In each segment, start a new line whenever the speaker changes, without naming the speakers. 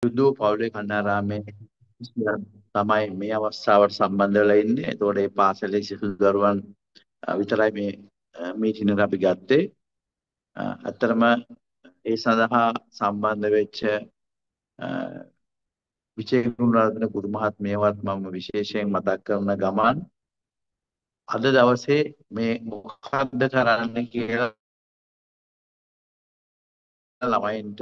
සුදු පවුලේ කන්නාරාමේ තමයි මේ අවස්ථාවට සම්බන්ධ වෙලා ඉන්නේ. ඒතකොට මේ පාසලේ සිසු දරුවන් විතරයි මේ මීටින් එක අපි ගත්තේ. ඇත්තටම ඒ සඳහා සම්බන්ධ වෙච්ච විජේකුමාරරත්න ගුරු මහත්මියවත් මම විශේෂයෙන් මතක් කරන ගමන් අද දවසේ මේ මොකක්ද කරන්න කියලා ළමයින්ට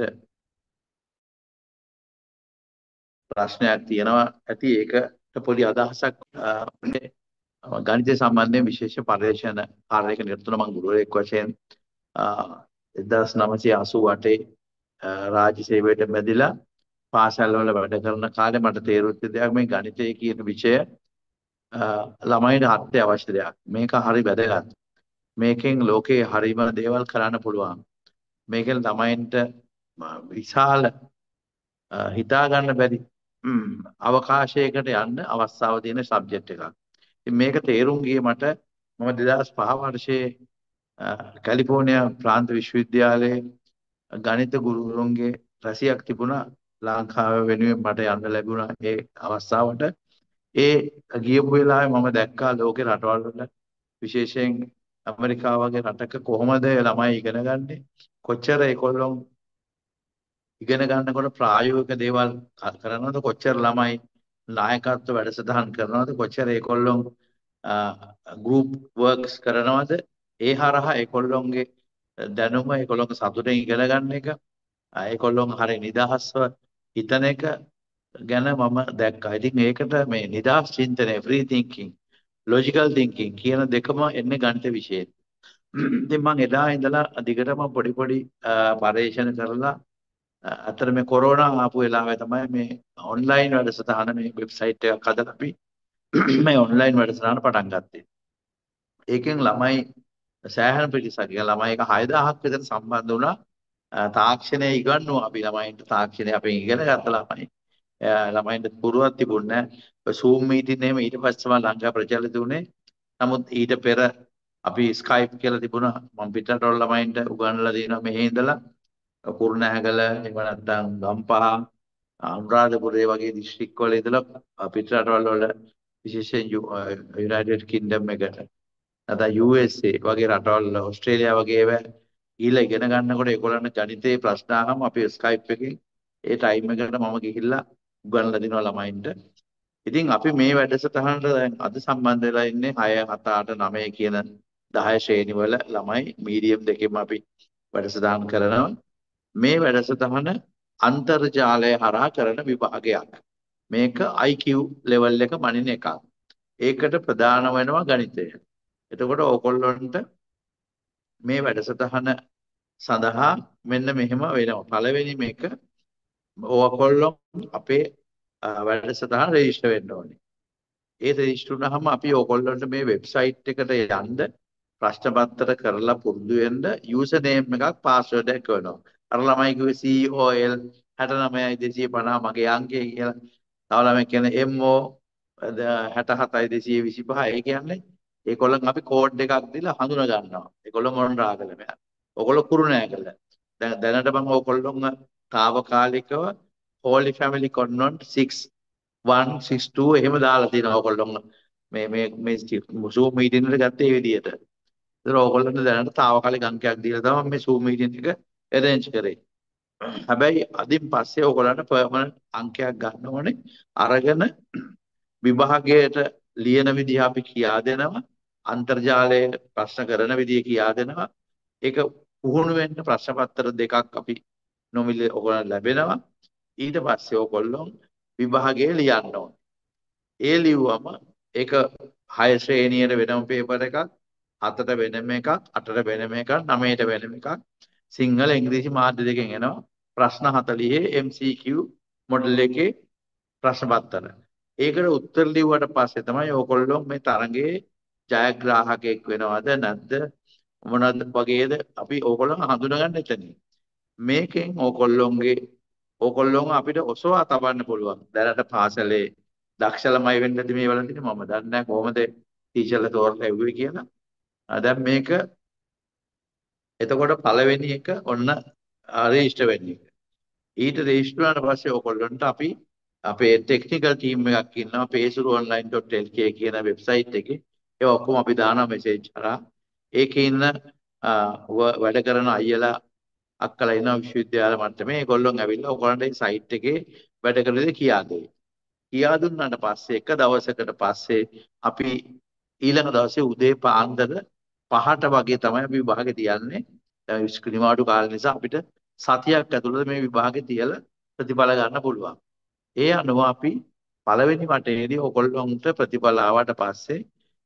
ප්‍රශ්නයක් තියෙනවා ඇති ඒකට පොඩි අදහසක් ගණිතය සම්බන්ධයෙන් විශේෂ පර්යේෂණ කාර්යයක නිරත වුණ මම ගුරුවරයෙක් වශයෙන් 1988 රාජ්‍ය සේවයට බැඳිලා පාසල් වල වැඩ කරන කාලේ මට තේරුච්ච දෙයක් මේ ගණිතය කියන විෂය ළමයින්ට අත්‍යවශ්‍ය දෙයක්. මේක හරි වැදගත්. මේකෙන් ලෝකේ හරිම දේවල් කරන්න පුළුවන්. මේකෙන් ළමයින්ට විශාල හිතා ගන්න බැරි අවකාශයකට යන්න අවස්ථාව තියෙන සබ්ජෙක්ට් එකක්. ඉතින් මේක තේරුම් ගියේ මම 2005 වර්ෂයේ කැලිෆෝනියා ප්‍රාන්ත විශ්වවිද්‍යාලයේ ගණිත ගුරුවරුන්ගේ රැසියක් තිබුණා. ලංකාව වෙනුවෙන් මට යන්න ලැබුණා ඒ අවස්ථාවට. ඒ ගියපු වෙලාවේ මම දැක්කා ලෝකේ රටවල් වල විශේෂයෙන් ඇමරිකාව වගේ රටක කොහොමද ළමයි ඉගෙන ගන්නේ? කොච්චර ඒගොල්ලෝ ඉගෙන ගන්නකොට ප්‍රායෝගික දේවල් කරනවද? කොච්චර ළමයි නායකත්ව වැඩසටහන් කරනවද? කොච්චර ඒගොල්ලෝ ගෲප් වර්ක්ස් කරනවද? ඒ හරහා ඒගොල්ලෝගේ දැනුම ඒගොල්ලෝගේ සතුටෙන් ඉගෙන ගන්න එක ඒගොල්ලෝ හරිය නිදහස්ව හිතන එක ගැන මම දැක්කා. ඉතින් ඒකට මේ නිදහස් චින්තනය, ෆ්‍රී තින්කින්, ලොජිකල් තින්කින් කියන දෙකම එන්නේ ගණිත විෂයෙන්. ඉතින් මම එදා ඉඳලා දිගටම පොඩි පොඩි පරීක්ෂණ කරලා අතර මේ කොරෝනා ආපු වෙලාවේ තමයි මේ ඔන්ලයින් වැඩසටහන මේ වෙබ්සයිට් එකක් හදලා අපි මේ ඔන්ලයින් වැඩසටහන පටන් ගත්තේ. ඒකෙන් ළමයි සෑහෙන පිරිසක් ළමයි එක 6000ක් විතර සම්බන්ධ වුණා. තාක්ෂණය ඉගන්නුවා අපි ළමයින්ට. තාක්ෂණය අපෙන් ඉගෙන ගත්ත ළමයි. ළමයින්ට පුරුවක් තිබුණේ නැහැ. Zoom meeting එහෙම ඊට පස්සේ තමයි ලංකාව ප්‍රචලිත වුණේ. නමුත් ඊට පෙර අපි Skype කියලා තිබුණා. මම පිටරටවල ළමයින්ට උගන්වලා දෙනවා මෙහි ඉඳලා. කුරුණෑගල එහෙම නැත්නම් ගම්පහ අනුරාධපුරේ වගේ දිස්ත්‍රික් වල ඉඳලා පිටරටවල වල විශේෂයෙන් යුනයිටඩ් කින්ග්ඩම් එකට නැත්නම් USA වගේ රටවල් ඕස්ට්‍රේලියාව වගේ ඒවා ගිහිල්ලා ඉගෙන ගන්නකොට ඒගොල්ලන්ට ගණිතේ ප්‍රශ්න අහම අපි Skype එකෙන් ඒ ටයිම් එකට මම ගිහිල්ලා උගන්වලා දෙනවා ළමයින්ට. ඉතින් අපි මේ වැඩසටහනට දැන් අද සම්බන්ධ වෙලා ඉන්නේ 6 7 8 9 කියන 10 ශ්‍රේණි වල ළමයි මීඩියම් දෙකෙන්ම අපි වැඩසටහන් කරනවා. මේ වැඩසටහන අන්තර්ජාලය හරහා කරන විභාගයක්. මේක IQ ලෙවල් එක මනින එකක්. ඒකට ප්‍රධාන වෙනවා ගණිතය. එතකොට ඕගොල්ලන්ට මේ වැඩසටහන සඳහා මෙන්න මෙහෙම වෙනවා. පළවෙනි මේක ඕගොල්ලෝ අපේ වැඩසටහන රෙජිස්ටර් වෙන්න ඕනේ. ඒ රෙජිස්ටර් වුණාම අපි ඕගොල්ලන්ට මේ වෙබ්සයිට් එකට යන්න ප්‍රශ්න පත්‍ර කරලා පුරුදු වෙන්න යූසර් නේම් එකක් පාස්වර්ඩ් එකක් වෙනවා. අර ළමයි කිව්වේ COL 69250 මගේ අංකය කියලා. තව ළමයි කියන්නේ MO 67225. ඒ කියන්නේ ඒගොල්ලන් අපි කෝඩ් එකක් දීලා හඳුනා ගන්නවා. ඒගොල්ලෝ මොනරාගල මෙයා. ඕගොල්ලෝ කුරුණෑගල. දැනට මම ඕගොල්ලොන් తాවකාලිකව Holy Family Convent 6162 එහෙම දාලා තියෙනවා ඕගොල්ලොන් මේ Zoom meeting එකට ගත්තේ ඒ විදිහට. ඒතර ඕගොල්ලන්ට දැනට తాවකාලික අංකයක් දීලා තමයි මේ Zoom meeting එක arrange කරේ. හැබැයි අදින් පස්සේ ඕගොල්ලන්ට permanent අංකයක් ගන්න ඕනේ. අරගෙන විභාගයට ලියන විදිහ අපි කියා දෙනවා. අන්තර්ජාලයේ ප්‍රශ්න කරන විදිහ කියා දෙනවා. ඒක පුහුණු වෙන්න ප්‍රශ්න පත්‍ර දෙකක් අපි නොමිලේ ඕගොල්ලන්ට ලැබෙනවා. ඊට පස්සේ ඕගොල්ලෝ විභාගයේ ලියන්න ඕනේ. ඒ ලිව්වම ඒක 6 ශ්‍රේණියට වෙනම පේපර් එකක්, 7ට වෙනම එකක්, 8ට වෙනම එකක්, 9ට වෙනම එකක්. සිංහල ඉංග්‍රීසි මාධ්‍ය දෙකෙන් එනවා. ප්‍රශ්න 40 MCQ මොඩල් එකේ ප්‍රශ්න පත්‍ර. ඒකට උත්තර ලිව්වට පස්සේ තමයි ඕගොල්ලෝ මේ තරඟයේ ජයග්‍රාහකයෙක් වෙනවද නැද්ද මොනවද වගේද අපි ඕගොල්ලෝ හඳුනගන්න එතනින්. මේකෙන් ඕගොල්ලෝම අපිට ඔසවා තබන්න පුළුවන්. දැනට පාසලේ දක්ෂ ළමයි වෙන්නද මේ වලදී මම දන්නේ නැහැ කොහොමද ටීචර්ලා තෝරලා එව්වේ කියලා. දැන් මේක එතකොට පළවෙනි එක ඔන්න රෙජිස්ටර් වෙන්නේ. ඊට රෙජිස්ටර් වුණාට පස්සේ ඔයගොල්ලන්ට අපි අපේ ටෙක්නිකල් ටීම් එකක් ඉන්නවා pesuru.online.lk කියන වෙබ්සයිට් එකේ. ඒ ඔක්කොම අපි දානවා මෙසේජ් කරා. ඒකේ ඉන්න වැඩ කරන අයියලා අක්කලා ඉන්නවා විශ්වවිද්‍යාල මට්ටමේ. ඒගොල්ලොන් ඇවිල්ලා ඔයගොල්ලන්ට මේ සයිට් එකේ වැඩ කරන දේ කියා දෙයි. කියා දුන්නාට පස්සේ එක දවසකට පස්සේ අපි ඊළඟ දවසේ උදේ පාන්දර 5ට වගේ තමයි අපි විභාගෙ තියන්නේ. දැන් නිවාඩු කාලේ නිසා අපිට සතියක් ඇතුළත මේ විභාගෙ තියලා ප්‍රතිඵල ගන්න පුළුවන්. ඒ අනුව අපි පළවෙනි වටේදී ඔයගොල්ලන්ට ප්‍රතිඵල ආවට පස්සේ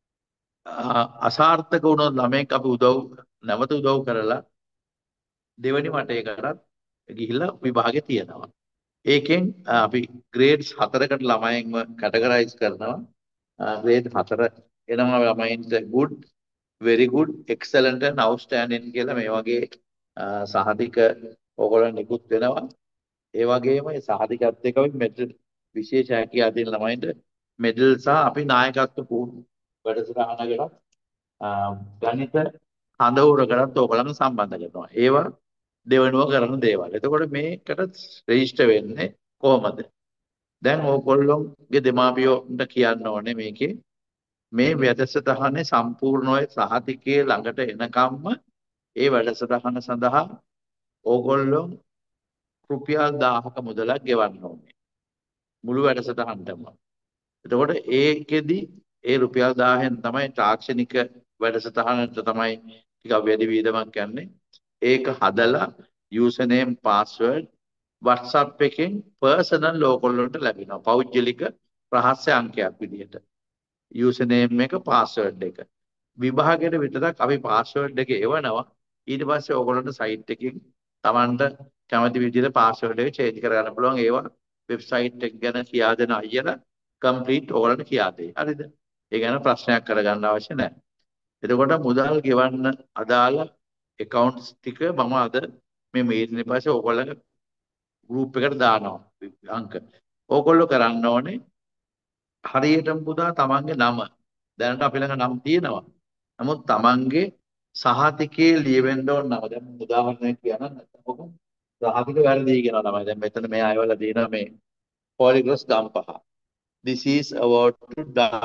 අසාර්ථක වුණොත් ළමෙක් අපි නැවත උදව් කරලා දෙවෙනි වටේකටත් ගිහිල්ලා විභාගෙ තියනවා. ඒකෙන් අපි ග්‍රේඩ්ස් 4කට ළමයින්ව කැටගරයිස් කරනවා. ග්‍රේඩ් 4 එනවා ළමයින්ට good, very good, excellent and outstanding කියලා මේ වගේ සහතික ඕගොල්ලන් නිකුත් වෙනවා. ඒ වගේම මේ සහතිකත් එක්ක අපි මෙඩල් විශේෂ හැකියාව තියෙන ළමයින්ට මෙඩල් සහ අපි නායකත්ව පුහුණු වැඩසටහනකට ගණිත හඳවුරකටත් ඕගොල්ලන් සම්බන්ධ කරනවා. ඒවා දෙවනුව කරන දේවල්. එතකොට මේකට රෙජිස්ටර් වෙන්නේ කොහොමද? දැන් ඕගොල්ලොන්ගේ දෙමාපියෝන්ට කියන්න ඕනේ මේකේ මේ වැඩසටහනේ සම්පූර්ණ ඔය සහතිකයේ ළඟට එනකම්ම ඒ වැඩසටහන සඳහා ඕගොල්ලෝ රුපියල් 1000ක මුදලක් ගෙවන්න ඕනේ. මුළු වැඩසටහනටම. එතකොට ඒකෙදි ඒ රුපියල් 1000න් තමයි තාක්ෂණික වැඩසටහනට තමයි ටිකක් වැඩි වියදමක් යන්නේ. ඒක හදලා user name password WhatsApp එකෙන් personal ඕගොල්ලන්ට ලැබෙනවා. පෞද්ගලික රහස්‍ය අංකයක් විදිහට. user name එක password එක. විභාගයට විතරක් අපි password එක එවනවා. ඊට පස්සේ ඕගොල්ලන්ට site එකකින් Tamanට කැමති විදිහට password එක change කරගන්න පුළුවන්. ඒවා වෙබ්සයිට් එක ගැන කියා දෙන අයියලා complete ඕගොල්ලන්ට කියා දෙයි. හරිද? ඒ ගැන ප්‍රශ්නයක් කරගන්න අවශ්‍ය නැහැ. එතකොට මුදල් ගෙවන්න අදාළ accounts ටික මම අද මේ meeting එක පස්සේ ඕගොල්ලන්ගේ group එකට දානවා අංක. ඕගොල්ලෝ කරන්න ඕනේ හරියටම පුතා තමන්ගේ නම දැනට අපි ළඟ නම් තියෙනවා. නමුත් තමන්ගේ සහතිකයේ ලියවෙන්න ඕන නම. දැන් උදාහරණයක් කියන්නම් නැත්නම් ඔක සහතික වැරදි කියනවා තමයි. දැන් මෙතන මේ අයවල දිනන මේ Polyglot Gampaha. This is award to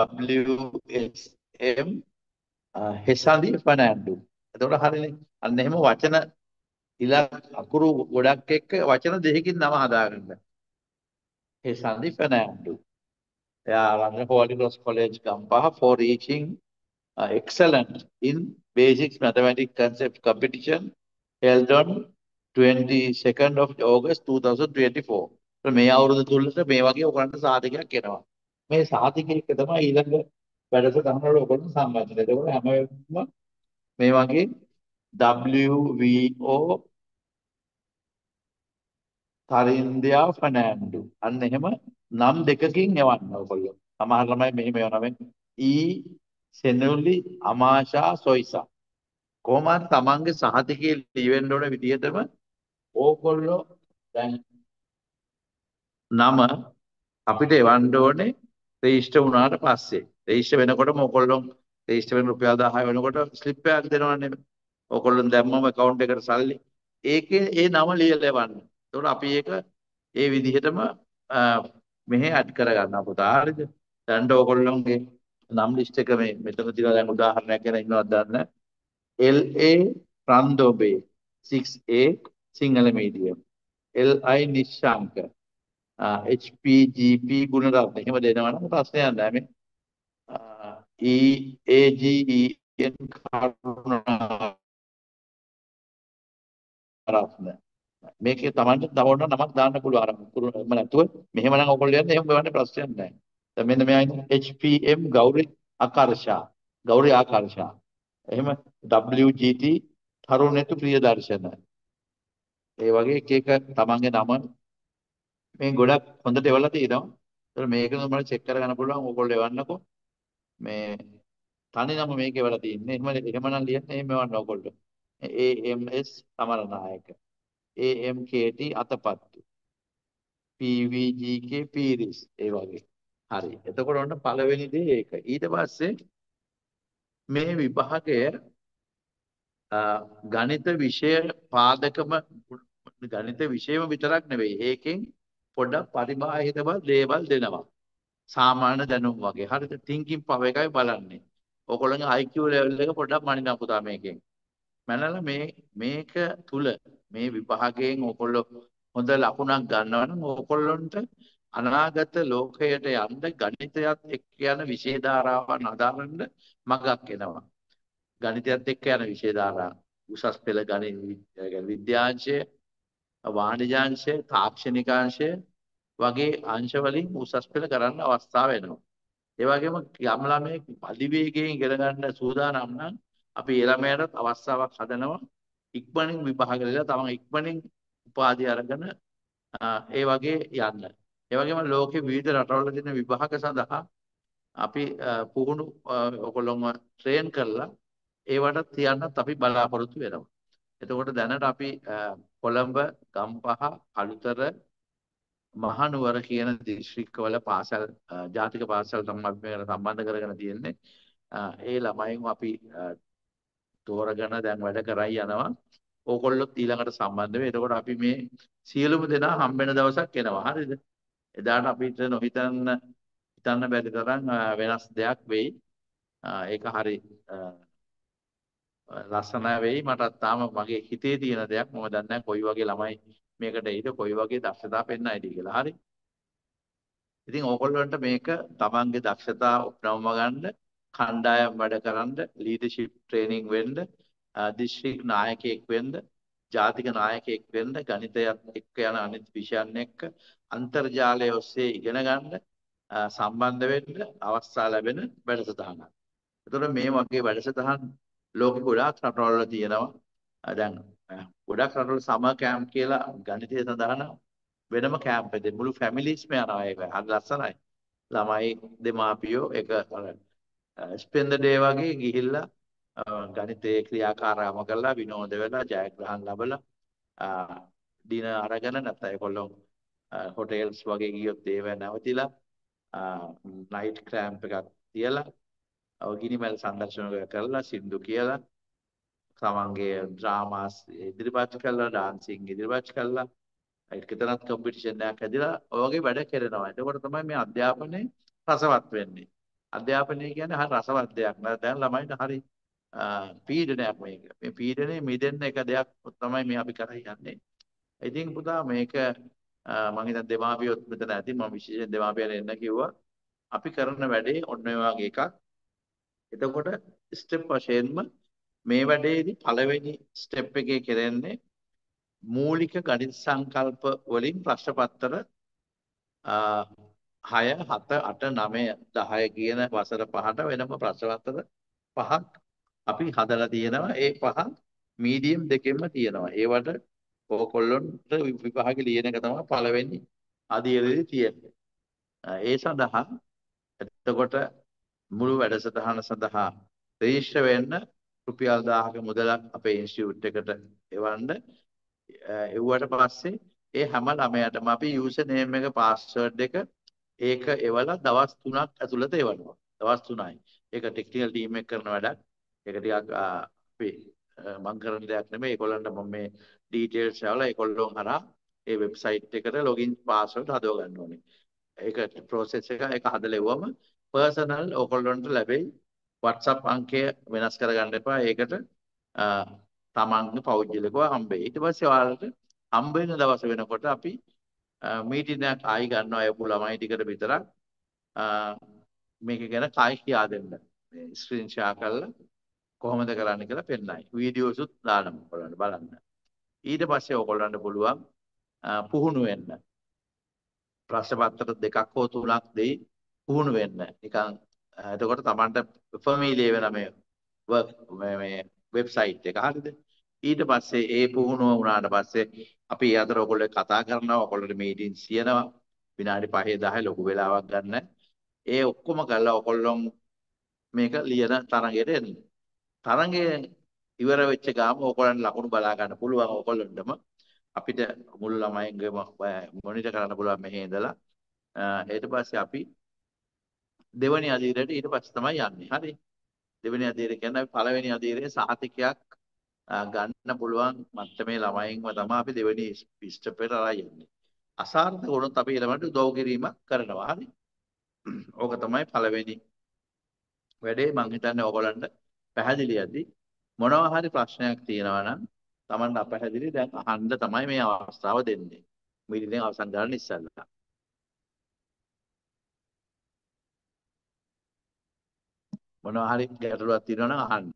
WSM හෙසන්දි Fernando. එතකොට හරිනේ. අන්න එහෙම වචන අකුරු ගොඩක් එක්ක වචන දෙකකින් නම හදාගන්න. හෙසන්දි Fernando. Ranga Polyglot College Gampaha for reaching excellent in basics mathematics concept competition held on 22nd of August 2024. මේ අවුරුදු තුලට මේ වගේ ඔයගලන්ට සාධකයක් එනවා. මේ සාධකයක තමයි ඊළඟ වැඩසටහන වල ඔයගොල්ලෝ සම්බන්ධ වෙන්නේ. ඒකෝල හැම වෙලේම මේ වගේ WVO තරින්දියා ෆර්නෑන්ඩෝ අන්න එහෙම නම් දෙකකින් එවන්න ඔයගොල්ලෝ. සමහර ළමයි මෙහෙම එවනවා. සෙනුලි අමාෂා සොයිසා. කොහොමද තමන්ගේ සහතිකයේ ලියවෙන්න ඕන විදිහටම ඕගොල්ලෝ දැන් නම අපිට එවන්න ඕනේ රෙජිස්ටර් වුණාට පස්සේ. රෙජිස්ටර් වෙනකොටම ඕගොල්ලෝ රෙජිස්ටර් වෙන රුපියල් 1000 වෙනකොට ස්ලිප් එකක් දෙනවනේ. ඕගොල්ලෝ දැම්මම account එකට සල්ලි. ඒකේ ඒ නම ලියලා එවන්න. ඒතකොට අපි ඒක ඒ විදිහටම මෙහෙ ඇඩ් කරගන්නවා පුතා. හරිද? දැන් ඕගොල්ලෝගේ නම් ලිස්ට් එක මේ මෙතන තියෙනවා. දැන් උදාහරණයක් ගැන ඉන්නවද දන්නේ LA Randombe 6A Sinhala medium LI Nissanka HPGP Gunaratne එහෙම දෙනවනම් ප්‍රශ්නයක් නැහැ මේ EAGEN කරුණාරත්න මේකේ Tamanට තවන්න නමක් දාන්න පුළුවන් අර කුරුම නැතුව මෙහෙම නම් ඔයගොල්ලෝ යන්නේ එහෙම වෙවන්නේ ප්‍රශ්නයක් නැහැ. දැන් මෙන්න මෙයා ඉන්නේ HPM ගෞරි ආකර්ෂා එහෙම WGT තරුණෙතු ප්‍රියදර්ශන ඒ වගේ එක එක තමන්ගේ නම මේ ගොඩක් හොඳට එවලා තියෙනවා. ඒතර මේක මම චෙක් කරගන්න පුළුවන් ඕගොල්ලෝ එවන්නකෝ. මේ තනි නම මේක එවලා තියෙන්නේ. එහෙමනම් ලියන්නේ එහෙම එවන්න ඕගොල්ලෝ. AMS Samaranayake AMKT Athapattu PVGK Peiris ඒ වගේ. හරි. එතකොට ඔන්න පළවෙනි දේ ඒක. ඊට පස්සේ මේ විභාගය ගණිත විෂය පාදකම ගණිත විෂයම විතරක් නෙවෙයි. ඒකෙන් පොඩ්ඩක් පරිබාහිරව දේවල් දෙනවා. සාමාන්‍ය දැනුම් වගේ. හරිද? thinking power එකයි බලන්නේ. ඔයගොල්ලන්ගේ IQ level එක පොඩ්ඩක් මනින්න පුතා මේකෙන්. මනලා මේක තුල මේ විභාගයෙන් ඔයගොල්ලෝ හොඳ ලකුණක් ගන්නවා නම් ඔයගොල්ලන්ට අනාගත ලෝකයට යන්න ගණිතයත් එක්ක යන විෂය ධාරාවන් හදාගන්න මගක් එනවා. ගණිතයත් එක්ක යන විෂය ධාරා උසස් පෙළ ගණිත විද්‍යාංශය, වාණිජාංශය, තාක්ෂණිකාංශය වගේ අංශ වලින් උසස් පෙළ කරන්න අවස්ථාව වෙනවා. ඒ වගේම යම් ළමයෙක් අධිවේගයෙන් ඉගෙන ගන්න සූදානම් නම් අපි ඒ ළමයාටත් අවස්ථාවක් හදනවා ඉක්මනින් විභාග දෙලා තමන් ඉක්මනින් උපාධිය අරගෙන ඒ වගේ යන්න. ඒ වගේම ලෝකේ විවිධ රටවල තියෙන විභාග සඳහා අපි පුහුණු ඔයගොල්ලොන්ව ට්‍රේන් කරලා ඒවට තියන්නත් අපි බලාපොරොත්තු වෙනවා. එතකොට දැනට අපි කොළඹ, ගම්පහ, අලුතර, මහනුවර කියන දිස්ත්‍රික්කවල පාසල් ජාතික පාසල් තමයි අපි මේකට සම්බන්ධ කරගෙන තියෙන්නේ. ඒ ළමයින් අපි තෝරගෙන දැන් වැඩ කරයි යනවා. ඕගොල්ලොත් ඊළඟට සම්බන්ධ වෙයි. එතකොට අපි මේ සියලුම දෙනා හම්බෙන දවසක් එනවා. හරිද? එදාට අපිට හිතන්න බැරි තරම් වෙනස් දෙයක් වෙයි. ඒක හරි ලස්සන වෙයි. මටත් තාම මගේ හිතේ තියෙන දෙයක්. මම දන්නේ නැහැ කොයි වගේ ළමයි මේකට එයිද, කොයි වගේ දක්ෂතා පෙන්වයිද කියලා. හරි. ඉතින් ඕගොල්ලන්ට මේක තමන්ගේ දක්ෂතා උපනවම ගන්න, කණ්ඩායම් වැඩ කරන්න, ලීඩර්ෂිප් ට්‍රේනින් වෙන්න, දිස්ත්‍රික් නායකයෙක් වෙන්න, ජාතික නායකයෙක් වෙන්න, ගණිතයත් එක්ක යන අනිත් විෂයන් එක්ක අන්තර්ජාලය ඔස්සේ ඉගෙන ගන්න, සම්බන්ධ වෙන්න අවස්ථා ලැබෙන වැඩසටහනක්. එතකොට මේ වගේ වැඩසටහන් ලෝකෙ ගොඩාක් රටවල තියෙනවා. දැන් ගොඩාක් රටවල සම කැම්ප් කියලා ගණිතය සඳහා වෙනම කැම්ප් එකක්. මුළු ෆැමිලිස්ම යනවා ඒක. හරි ලස්සනයි. ළමයි දෙමාපියෝ එක ස්පෙන්ද ඩේ වගේ ගිහිල්ලා ගණිතයේ ක්‍රියාකාරකම කරලා විනෝද වෙලා ජයග්‍රහණ ලැබලා දින අරගෙන නැත්නම් ඒගොල්ලෝ හොටෙල්ස් වගේ ගියොත් ඒව නැවතිලා නයිට් කැම්ප් එකක් තියලා ගිනිමැල් සංදර්ශනය කරලා සින්දු කියලා තමන්ගේ ඩ්‍රාමාස් ඉදිරිපත් කළා ඩාන්සින් ඉදිරිපත් කළා ඒකතරත් කම්පිටිෂන් එකක් ඇදලා ඔය වගේ වැඩ කරනවා. එතකොට තමයි මේ අධ්‍යාපනයේ රසවත් වෙන්නේ. අධ්‍යාපනය කියන්නේ හරි රසවත් දෙයක් නේද? දැන් ළමයින්ට හරි පීඩනයක් මේක. මේ පීඩනේ මිදෙන්න එක දෙයක් තමයි මේ අපි කරලා යන්නේ. ඉතින් පුතා මේක මම හිතන දෙමාපියොත් මෙතන ඇති. මම විශේෂයෙන් දෙමාපියන් එන්න කිව්වා. අපි කරන වැඩේ ඔන්න ඔය වගේ එකක්. එතකොට ස්ටෙප් වශයෙන්ම මේ වැඩේදී පළවෙනි ස්ටෙප් එකේ කරන්නේ මූලික ගණිත සංකල්ප වලින් ප්‍රශ්න පත්‍ර 6 7 8 9 10 කියන වසර පහට වෙනම ප්‍රශ්න පත්‍ර පහක් අපි හදලා තියෙනවා. ඒ පහ මීඩියම් දෙකෙන්ම තියෙනවා. ඒවට ඕකොල්ලොන්ට විභාගෙ ලියන එක තමයි පළවෙනි අදියරේදී තියෙන්නේ. ඒ සඳහා එතකොට මුළු වැඩසටහන සඳහා රෙජිස්ටර් වෙන්න රුපියල් 1000ක මුදලක් අපේ ඉන්ස්ටිටියුට් එකට එවන්න. එව්වට පස්සේ ඒ හැම ළමයාටම අපි යූසර් නේම් එක පාස්වර්ඩ් එක ඒක එවලා දවස් 3ක් ඇතුළත එවනවා. දවස් 3යි. ඒක ටෙක්නිකල් ටීම් එක කරන වැඩක්. ඒක ටිකක් අපි මම කරන දෙයක් නෙමෙයි. ඒගොල්ලන්ට මම මේ ඩීටේල්ස් එවලා ඒගොල්ලෝ හරහා ඒ වෙබ්සයිට් එකට ලොගින් පාස්වර්ඩ් හදව ගන්න ඕනේ. ඒක ප්‍රොසෙස් එක ඒක හදලා එවුවම පර්සනල් ඕගොල්ලන්ට ලැබෙයි. WhatsApp අංකය වෙනස් කරගන්න එපා. ඒකට තමන්ගේ පෞද්ගලිකව හම්බෙයි. ඊට පස්සේ ඔයාලට හම්බ වෙන දවස වෙනකොට අපි මීටින් එකක් ආයි ගන්නවා ඒ ළමයි ටිකට විතරක් මේක ගැන කායි කියා දෙන්න. මේ ස්ක්‍රීන් ෂෙයා කරලා කොහොමද කරන්න කියලා පෙන්නයි. වීඩියෝස් උත් දානවා ඔයගොල්ලන්ට බලන්න. ඊට පස්සේ ඔයගොල්ලන්ට පුළුවන් පුහුණු වෙන්න. ප්‍රශ්න පත්‍ර දෙකක් හෝ තුනක් දෙයි පුහුණු වෙන්න. නිකන් එතකොට Tamanට ෆැමිලිය වෙන මේ වෙබ්සයිට් එක හරියද? ඊට පස්සේ ඒ පුහුණුව වුණාට පස්සේ අපි ඒ අතර ඔයගොල්ලෝ කතා කරනවා, ඔයගොල්ලෝ මීටින්ස් තියනවා. විනාඩි 5 10 ලොකු වෙලාවක් ගන්න. ඒ ඔක්කොම කරලා ඔයගොල්ලෝ මේක ලියන තරඟයට එන්න. තරඟය ඉවර වෙච්ච ගාම ඔයගොල්ලන්ට ලකුණු බලා ගන්න පුළුවන් ඔයගොල්ලන්ටම. අපිට මුළු ළමයින්ගේම මොනිටර් කරන්න පුළුවන් මෙහි ඉඳලා. ඊට පස්සේ අපි දෙවෙනි අදියරට ඊට පස්සේ තමයි යන්නේ. හරි. දෙවෙනි අදියර කියන්නේ අපි පළවෙනි අදියරේ සහතිකයක් ගන්න පුළුවන් මට්ටමේ ළමයින්ව තමයි අපි දෙවෙනි ස්ටෙප් එකට අරන් යන්නේ. අසාර්ථක වුණොත් අපි ළමයින්ට උදව් කිරීමක් කරනවා. හරි. ඕක තමයි පළවෙනි වැඩේ. මං හිතන්නේ ඕගොල්ලන්ට පැහැදිලි ඇති. මොනවා හරි ප්‍රශ්නයක් තියෙනවා නම් Taman අපැහැදිලි දැන් අහන්න තමයි මේ අවස්ථාව දෙන්නේ. මීටින් අවසන් කරන්න ඉස්සෙල්ලා. මොනවා හරි ගැටලුවක් තියෙනවා නම් අහන්න.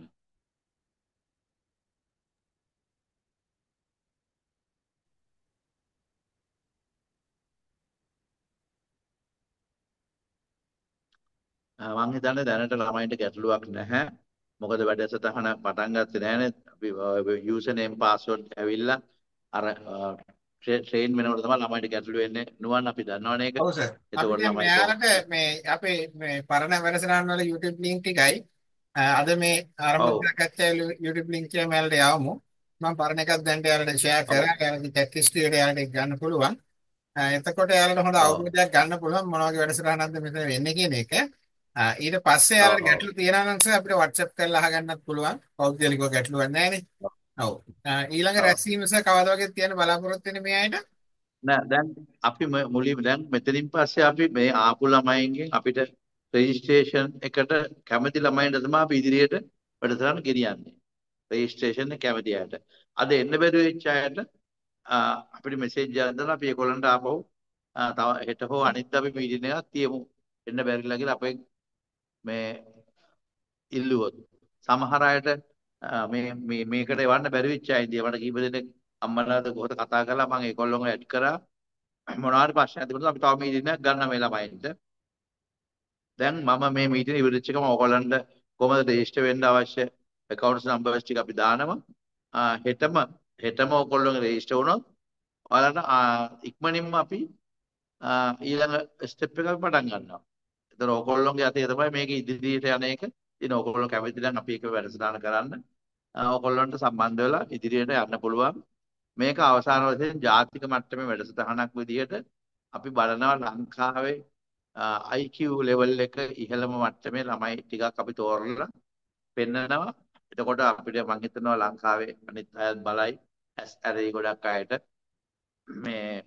මං හිතන්නේ දැනට ළමයින්ට ගැටලුවක් නැහැ. මොකද වැඩසටහන පටන් ගත්තේ නැහනේ. අපි යූසර් නේම් පාස්වර්ඩ් ඇවිල්ලා අර ට්‍රේන් වෙනකොට තමයි ළමයින්ට ගැටලු වෙන්නේ. නුවන් අපි දන්නවනේ ඒක.
ඔව් සර්. අපි
එතකොට
දැන්
ළමයි
මෙයාලට
කොහොමද?
මේ අපේ මේ පරණ වැඩසටහන් වල YouTube link එකයි අද මේ ආරම්භ
ඔව්.
කරගත්ත YouTube link එක මෙයාලට යවමු. මම පරණ එකක් දැන් එයාලට share
ඔව්.
කරා. එයාලගේ chat history එකට එයාලට ඒක ගන්න පුළුවන්. එතකොට එයාලට හොඳ
ඔව්.
අවබෝධයක් ගන්න පුළුවන් මොන වගේ වැඩසටහනක්ද මෙතන වෙන්නේ කියන එක. ඊට පස්සේ
ඔව්.
එයාලට
ඔව්.
ගැටලු තියෙනවා නම් සර් අපිට WhatsApp කරලා අහගන්නත් පුළුවන්. පෞද්ගලිකව ගැටලුවක් නැහැ නේ. ඔව්. ඊළඟ
ඔව්.
රැස්වීම සර් කවදා වගේ තියන්න බලාපොරොත්තු වෙන්නේ මේ අයට?
නෑ දැන් අපි මුලින්ම දැන් මෙතනින් පස්සේ අපි මේ ආපු ළමයින්ගෙන් අපිට රෙජිස්ට්‍රේෂන් එකට කැමති ළමයින්ට තමයි අපි ඉදිරියට වැඩසටහන ගෙනියන්නේ. රෙජිස්ට්‍රේෂන් එක කැමති අයට. අද එන්න බැරි වෙච්ච අයට අපිට මෙසේජ් එකක් දාලා අපි ඒගොල්ලන්ට ආපහු තව හෙට හෝ අනිත් අපි මීටින් එකක් තියමු. එන්න බැරිලා කියලා අපෙන් මේ ඉල්ලුවොත්. සමහර අයට මේකට එවන්න බැරි වෙච්ච අය ඉතින් මට කීප දෙනෙක් අම්මලාද කොහොමද කතා කරලා මම ඒගොල්ලෝම ඇඩ් කරා. මොනවාරි ප්‍රශ්නයක් තිබුණොත් අපි තව මීටින් එකක් ගන්න මේ ළමයින්ට. දැන් මම මේ මීටින් ඉවරෙච්ච එකම ඕගොල්ලන්ට කොහොමද රෙජිස්ටර් වෙන්න අවශ්‍ය account numbers ටික අපි දානවා. හෙටම ඕගොල්ලෝගේ රෙජිස්ටර් වුණොත් ඔයාලට ඉක්මනින්ම අපි ඊළඟ ස්ටෙප් එක අපි පටන් ගන්නවා. ඒතර ඕගොල්ලෝගේ අතේ තමයි මේක ඉදිරියට යන එක. ඉතින් ඕගොල්ලෝ කැමති නම් අපි එක වැඩසටහන කරන්න. ඕගොල්ලන්ට සම්බන්ධ වෙලා ඉදිරියට යන්න පුළුවන්. මේක අවසාන වශයෙන් ජාතික මට්ටමේ වැඩසටහනක් විදිහට අපි බලනවා ලංකාවේ IQ level එක ඉහළම මට්ටමේ ළමයි ටිකක් අපි තෝරලා පෙන්නනවා. එතකොට අපිට මම හිතනවා ලංකාවේ අනිත් අයත් බලයි ඇස් ඇරේ ගොඩක් අයට මේ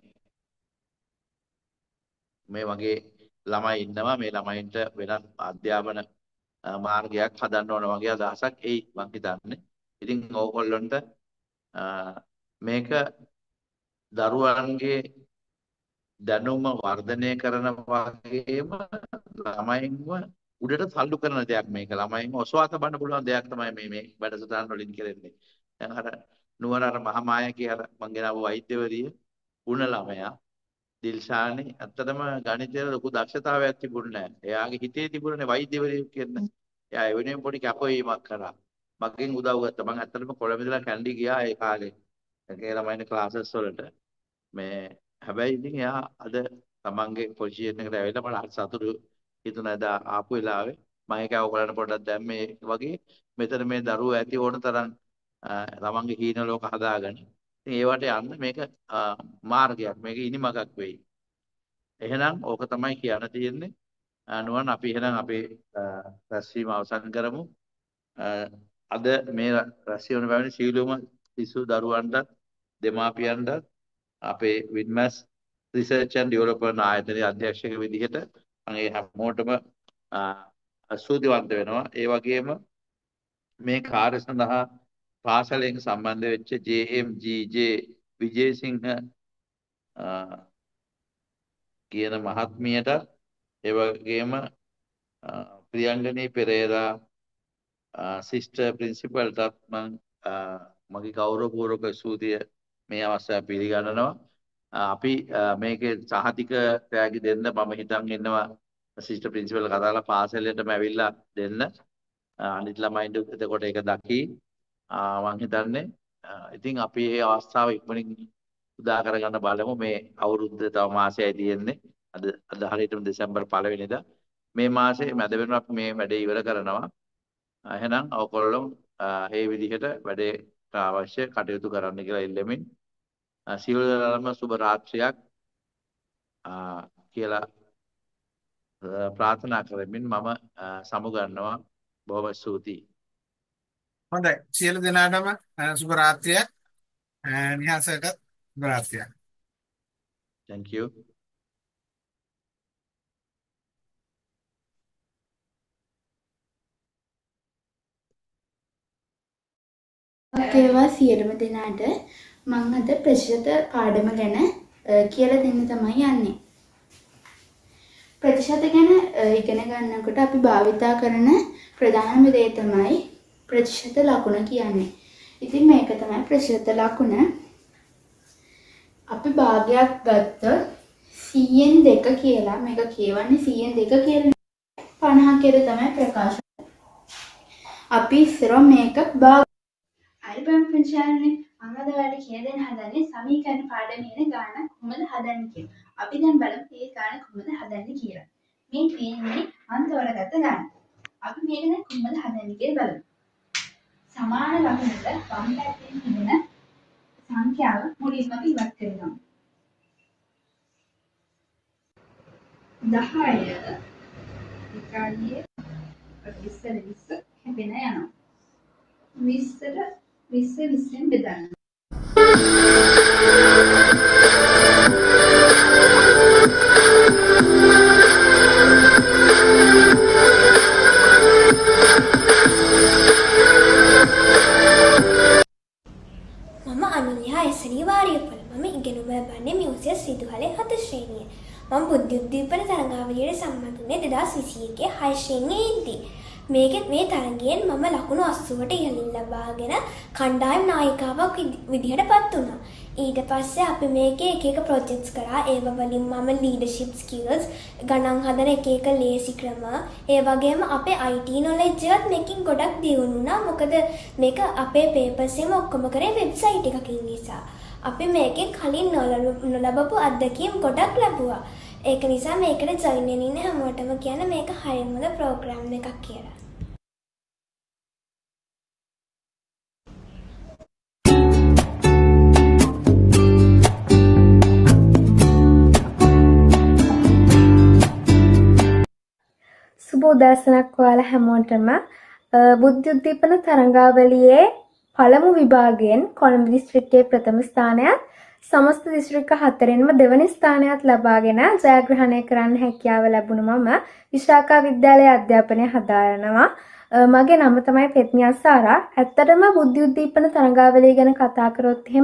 මේ වගේ ළමයි ඉන්නවා. මේ ළමයින්ට වෙනත් අධ්‍යාපන මාර්ගයක් හදන්න ඕන වගේ අදහසක් එයි මම හිතන්නේ. ඉතින් ඕගොල්ලන්ට මේක දරුවන්ගේ දැනුම වර්ධනය කරන වගේම ළමයින්ව උඩට තල්ලු කරන දෙයක් මේක. ළමයින්ව ඔසවා තබන්න පුළුවන් දෙයක් තමයි මේ වැඩසටහන් වලින් කරන්නේ. දැන් අර නුවර අර මහාමායා කියලා මං ගෙනාවු වෛද්‍යවරිය වුණ ළමයා දිල්ෂානි ඇත්තටම ගණිතයේ ලොකු දක්ෂතාවයක් තිබුණේ නැහැ. එයාගේ හිතේ තිබුණනේ වෛද්‍යවරියෙක් කියන. එයා ඒ වෙනුවෙන් පොඩි කැපවීමක් කරා. මගෙන් උදව් ගත්තා. මං ඇත්තටම කොළඹ ඉඳලා කැන්ඩි ගියා ඒ කාලේ. ඒ ළමයින්ගේ ක්ලාසස් වලට. මේ හැබැයි ඉතින් එයා අද තමන්ගේ පොසිෂන් එකට ඇවිල්ලා මට හරි සතුටු හිතුණා එදා ආපු වෙලාවේ. මම ඒක ඔයගොල්ලන්ට පොඩ්ඩක් දැම්මේ වගේ මෙතන මේ දරුවෝ ඇති ඕන තරම් තමන්ගේ හීන ලෝක හදාගන්න. ඉතින් ඒවට යන්න මේක මාර්ගයක්. මේක ඉනිමකක් වෙයි. එහෙනම් ඕක තමයි කියන්න තියෙන්නේ. නුවන් අපි එහෙනම් අපේ රැස්වීම අවසන් කරමු. අද මේ රැස්වීම පැමිණි සීලුම සිසු දරුවන්ට දෙමාපියන්ට අපේ වින්මස් රිසර්ච් ඇන්ඩ් ඩෙවලොප්මන්ට් ආයතනයේ අධ්‍යක්ෂක විදිහට මම ඒ හැමෝටම ස්තුතිවන්ත වෙනවා. ඒ වගේම මේ කාර්ය සඳහා පාසලෙන් සම්බන්ධ වෙච්ච JMGJ විජේසිංහ කියන මහත්මියට ඒ වගේම ප්‍රියංගනී පෙරේරා සිස්ටර් ප්‍රින්සිපල්ටත් මම මගේ ගෞරවපූර්වක ස්තුතිය මේ අවස්ථාවේ පිළිගන්නවා. අපි මේකේ සහතික තෑගි දෙන්න මම හිතන් ඉන්නවා සිස්ටර් ප්‍රින්සිපල් කතාලා පාසලෙටම ඇවිල්ලා දෙන්න. අනිත් ළමයින්ට එතකොට ඒක දකි. මම හිතන්නේ ඉතින් අපි මේ අවස්ථාව ඉක්මනින් උදා කරගන්න බලමු. මේ අවුරුද්ද තව මාසයයි තියෙන්නේ. අද හරියටම දෙසැම්බර් 1 වෙනිදා. මේ මාසේ මැද වෙනවා අපි මේ වැඩේ ඉවර කරනවා. එහෙනම් ඔයගොල්ලෝ මේ විදිහට වැඩේට අවශ්‍ය කටයුතු කරන්න කියලා ඉල්ලමින් සියලු දෙනාටම සුබ රාත්‍රියක් කියලා ප්‍රාර්ථනා කරමින් මම සමුගන්නවා. බොහොම ස්තුතියි.
හොඳයි. සියලු දෙනාටම සුබ රාත්‍රියක්. නිහාසයට සුබ රාත්‍රියක්.
Thank you.
ඒවා සියලුම දෙනාට මම අද ප්‍රතිශත පාඩම ගැන කියලා දෙන්න තමයි යන්නේ. ප්‍රතිශත ගැන ඉගෙන ගන්නකොට අපි භාවිතා කරන ප්‍රධානම දේ තමයි ප්‍රතිශත ලකුණ කියන්නේ. ඉතින් මේක තමයි ප්‍රතිශත ලකුණ. අපි භාගයක් ගත්තොත් 100න් 2 කියලා මේක කියවන්නේ 100න් 2 කියලා 50 කියලා තමයි ප්‍රකාශ. අපි ඉස්සර මේක හරි පංචාරනේ මම අද ඔයාලට කියලා දෙන්න හදන්නේ සමීකරණ පාඩමේ ගාන කොහොමද හදන්නේ කියලා. අපි දැන් බලමු මේ ගාන කොහොමද හදන්නේ කියලා. මේ තියෙන්නේ මම තෝරගත්ත ගාන. අපි මේක දැන් කොහොමද හදන්නේ කියලා බලමු. සමාන ලකුණට වම් පැත්තෙන් තිබෙන සංඛ්‍යාව මුලින්ම අපි ඉවත් කරනවා. 10 එකයි 20 හැපෙන යනවා. 20ට 20ෙන් බෙදන්න.
මම අනුන්‍යා එසනී වාරියපොළ. මම ඉගෙනුම ලබන්නේ මියුසියස් රිදුහලේ 7 ශ්‍රේණිය. මම බුද්ධ උද්දීපන තරඟාවලියට සම්බන්ධ වුණේ 2021 6 ශ්‍රේණියේදී. මේ තරගයෙන් මම ලකුණු 80ට ඉහළින් ලබාගෙන කණ්ඩායම් නායිකාවක් විදිහට පත් වුණා. ඊට පස්සේ අපි මේකේ එක එක ප්‍රොජෙක්ට්ස් කරා. ඒව වලින් මම ලීඩර්ෂිප් ස්කිල්ස්, ගණන් හදන එක ලේසි ක්‍රම, ඒ වගේම අපේ IT knowledge එකත් මේකෙන් ගොඩක් දියුණු වුණා. මොකද මේක අපේ පේපර්ස් එකම ඔක්කොම කරේ වෙබ්සයිට් එකකින් නිසා. අපි මේකෙන් කලින් නොලබපු අත්දැකීම් ගොඩක් ලැබුවා. ඒක නිසා මේකට ජොයින් වෙන්න ඉන්න හැමෝටම කියන මේක හරියම හොඳ ප්‍රෝග්‍රෑම් එකක් කියලා.
සුබ උදෑසනක් ඔයාලා හැමෝටම. බුද්ධ උද්දීපන තරඟාවලියේ පළමු විභාගයෙන් කොළඹ දිස්ත්‍රික්කයේ ප්‍රථම ස්ථානයත් සමස්ත දිස්ත්‍රික්ක 4ෙන්ම දෙවැනි ස්ථානයත් ලබාගෙන ජයග්‍රහණය කරන්න හැකියාව ලැබුණු මම විශාඛා විද්‍යාලයේ අධ්‍යාපනය හදාරනවා. මගේ නම තමයි පෙත්නියා සාරා. ඇත්තටම බුද්ධ උද්දීපන තරඟාවලිය ගැන කතා කරොත් එහෙම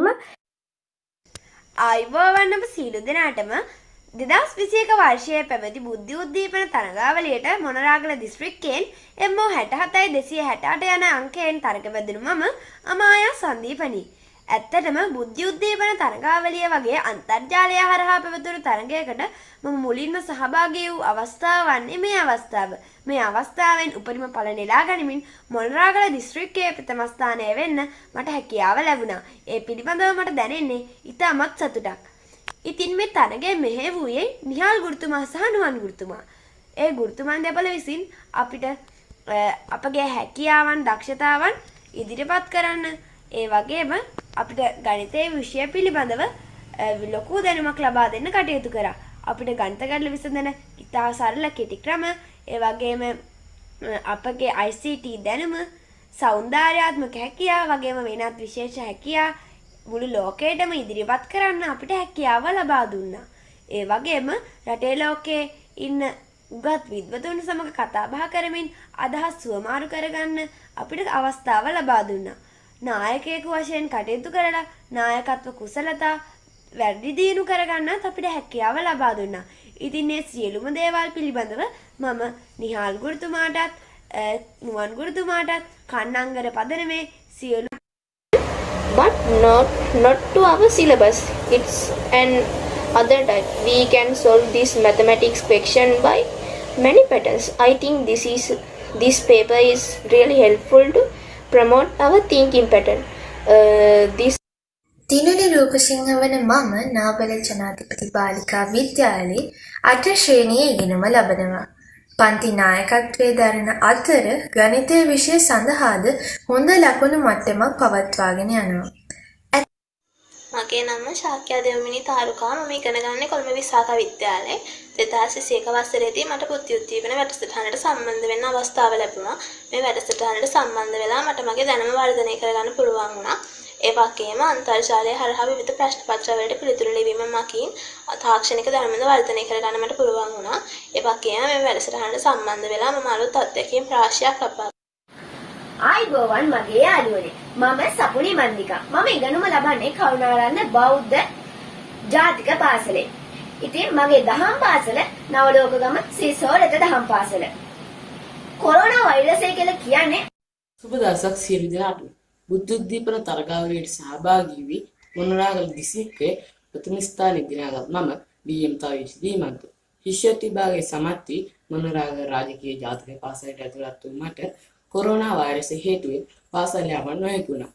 ආයුබෝවන් ඔබ සියලු දෙනාටම 2021 වර්ෂයේ පැවති බුද්ධ උද්දීපන තරඟාවලියට මොනරාගල දිස්ත්‍රික්කයෙන් MO 67268 යන අංකයෙන් තරඟ වැදුණු මම අමායා සන්දීපනි. ඇත්තටම බුද්ධ උද්දීපන තරඟාවලිය වගේ අන්තර්ජාලය හරහා පැවතුණු තරඟයකට මම මුලින්ම සහභාගී වූ අවස්ථාව වන්නේ මේ අවස්ථාව. මේ අවස්ථාවෙන් උපරිම ඵල නෙලා ගනිමින් මොනරාගල දිස්ත්‍රික්කයේ ප්‍රථම ස්ථානය වෙන්න මට හැකියාව ලැබුණා. ඒ පිළිබඳව මට දැනෙන්නේ ඉතාමත් සතුටක්. ඉතින් මේ තරගය මෙහෙයවුවේ නිහාල් ගුරුතුමා සහ නුවන් ගුරුතුමා. ඒ ගුරුතුමන් දෙපළ විසින් අපිට අපගේ හැකියාවන් දක්ෂතාවන් ඉදිරිපත් කරන්න, ඒ වගේම අපිට ගණිතයේ විෂය පිළිබඳව ලොකු දැනුමක් ලබා දෙන්න කටයුතු කරා. අපිට ගණිත ගැටළු විසඳන ඉතා සරල කෙටි ක්‍රම, ඒ වගේම අපගේ ICT දැනුම, සෞන්දර්යාත්මක හැකියාව වගේම වෙනත් විශේෂ හැකියා මුළු ලෝකයටම ඉදිරිපත් කරන්න අපිට හැකියාව ලබා දුන්නා. ඒ වගේම රටේ ලෝකයේ ඉන්න උගත් විද්වතුන් සමග කතා බහ කරමින් අදහස් සුවමාරු කරගන්න අපිට අවස්ථාව ලබා දුන්නා. නායකයෙකු වශයෙන් කටයුතු කරලා නායකත්ව කුසලතා වැඩි දියුණු කරගන්නත් අපිට හැකියාව ලබා දුන්නා. ඉතින් මේ සියලුම දේවල් පිළිබඳව මම නිහාල් ගුරුතුමාටත් නුවන් ගුරුතුමාටත් කන්නංගර පදනමේ සියලු
but not to our syllabus. It's an other type. We can solve this mathematics question by many patterns. I think this paper is really helpful to promote our thinking pattern.
දිනුලි Rupasinghe වන මම නාවල ජනාධිපති බාලිකා විද්‍යාලයේ 8 ශ්‍රේණියේ ඉගෙනුම ලබනවා. පන්ති නායකත්වයේ දරන අතර ගණිතය විෂය සඳහාද හොඳ ලකුණු මට්ටමක් පවත්වාගෙන යනවා.
මගේ නම ශාක්‍ය දෙවමිනි තාරුකා. මම ඉගෙන ගන්නේ කොළඹ විසාකා විද්‍යාලයේ. 2021 වසරේදී මට බුද්ධි උද්දීපන වැඩසටහනට සම්බන්ධ වෙන්න අවස්ථාව ලැබුණා. මේ වැඩසටහනට සම්බන්ධ වෙලා මට මගේ දැනුම වර්ධනය කරගන්න පුළුවන් වුණා. ඒ වගේම අන්තර්ජාලය හරහා විවිධ ප්‍රශ්න පත්‍ර වලට පිළිතුරු ලිවීම මගින් තාක්ෂණික දැනුමද වර්ධනය කරගන්න මට පුළුවන් වුණා. ඒ වගේම මේ වැඩසටහනට සම්බන්ධ වෙලා මම අලුත් අත්දැකීම් රාශියක් ලබා
ආයිබෝවන් මගේ යාළුවනේ. මම සපුනි මන්දිකා. මම ඉගෙනුම ලබන්නේ කරුණාරත්න බෞද්ධ ජාතික පාසලේ. ඉතින් මගේ දහම් පාසල නවලෝකගම ශ්‍රී සෝරත දහම් පාසල. කොරෝනා වෛරසය කියලා කියන්නේ
සුබ දවසක් සියලු දෙනාට. බුද්ධ උද්දීපන තරගාවලියට සහභාගී වී මොනරාගල දිස්ත්‍රික්කයේ ප්‍රථම ස්ථානය දිනාගත් මම බී.එම්. තවීෂ් දීමන්ත. ශිෂ්‍යත්ව විභාගයේ සමත් වී මොනරාගල රාජකීය ජාතික පාසලට ඇතුළත් වූ මට කොරෝනා වෛරසය හේතුවෙන් පාසල් යාමට නොහැකි වුණා.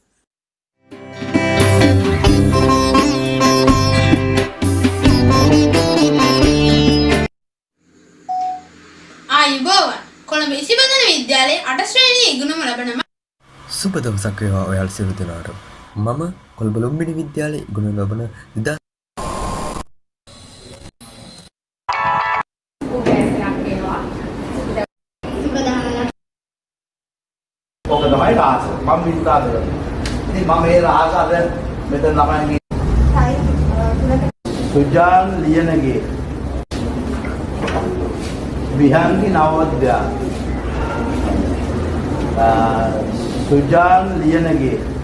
ආයුබෝවන් කොළඹ ඉසිබඳන විද්‍යාලයේ 8 ශ්‍රේණියේ ඉගෙනුම ලබන
සුබ දවසක් වේවා ඔයාලා සියලු දෙනාට. මම කොළඹ ලුම්බිණි විද්‍යාලයේ ඉගෙනුම ලබන
ඔක තමයි රහස. මම විශ්වාස කරනවා. ඉතින් මම මේ රහස අද මෙතන ළමයින්ගේ සුජාන් ලියනගේ විහංගි නවෝදයා සුජාන් ලියනගේ